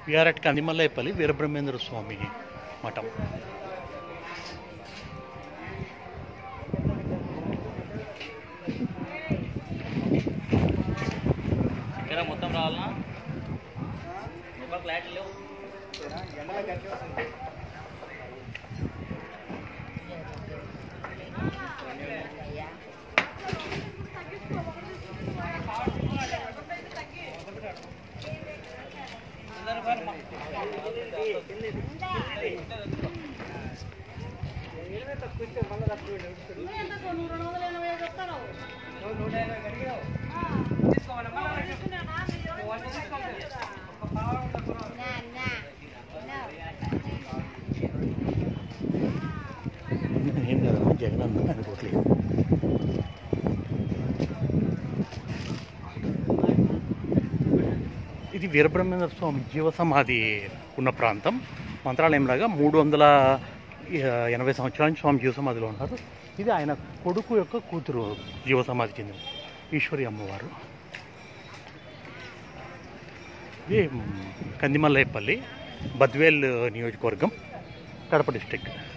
We are at Kandimallaipalli, Veerabrahmendra Swami Matam. ఇక్కడ మొత్తం రావాలనా ఒక ఫ్లాట్ లేవు ఏం కదా జగన్ అనుకోవట్లేదు. ఇది వీరబ్రహ్మేంద్ర స్వామి జీవ సమాధి ఉన్న ప్రాంతం. మంత్రాలయంలాగా 380 సంవత్సరాల నుంచి స్వామి జీవ సమాధిలో ఉన్నారు. ఇది ఆయన కొడుకు యొక్క కూతురు జీవ సమాధి చెందిన ఈశ్వరి అమ్మవారు. ఇది కందిమల్లైపల్లి, బద్వేల్ నియోజకవర్గం, కడప డిస్ట్రిక్ట్.